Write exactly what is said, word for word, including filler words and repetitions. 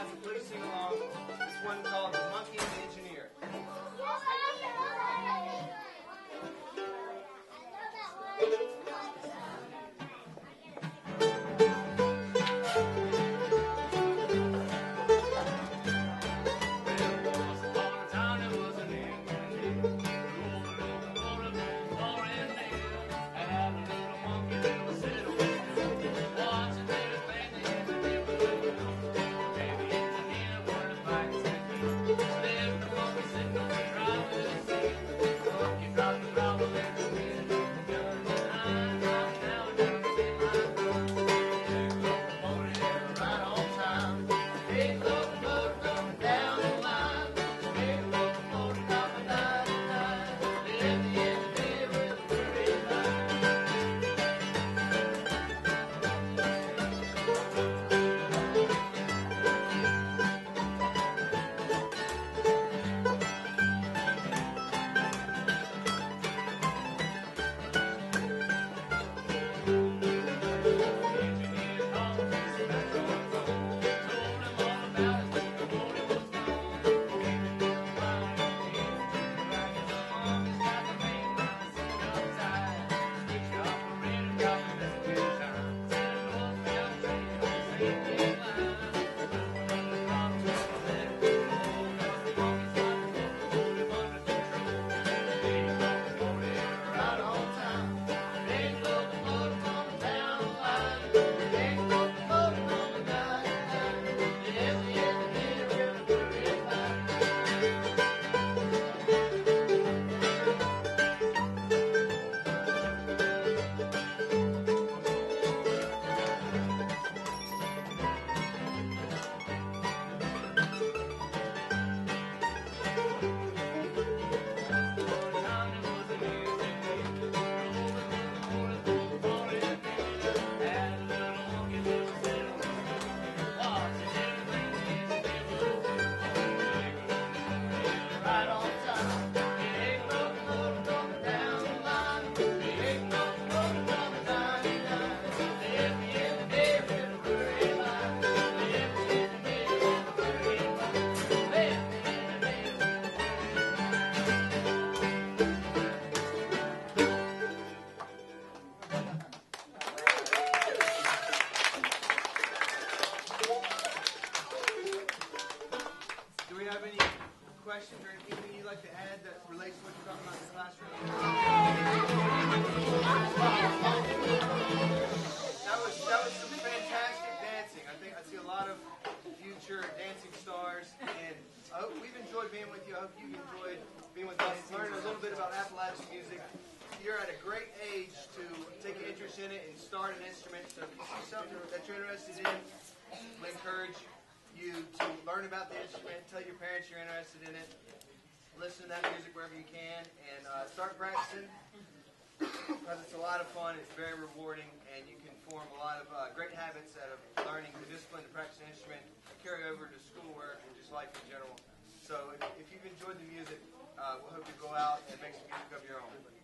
so please sing along. This one called The Monkey and the Engineer. Questions or anything you'd like to add that relates to what you're talking about in the classroom? That was that was some fantastic dancing. I think I see a lot of future dancing stars, and I hope we've enjoyed being with you. I hope you enjoyed being with us, learning a little bit about Appalachian music. You're at a great age to take an interest in it and start an instrument. So if you see something that you're interested in, we encourage you to learn about the instrument, tell your parents you're interested in it, listen to that music wherever you can, and uh, start practicing, because it's a lot of fun, it's very rewarding, and you can form a lot of uh, great habits out of learning the discipline to practice an instrument, carry over to schoolwork, and just life in general. So if, if you've enjoyed the music, uh, we'll hope you go out and make some music of your own.